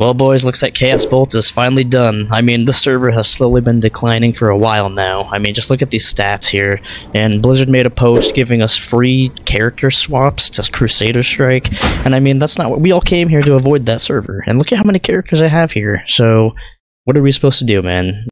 Well, boys, looks like Chaos Bolt is finally done. I mean, this server has slowly been declining for a while now. I mean, just look at these stats here. And Blizzard made a post giving us free character swaps to Crusader Strike. And I mean, that's not what we all came here to avoid that server. And look at how many characters I have here. So, what are we supposed to do, man?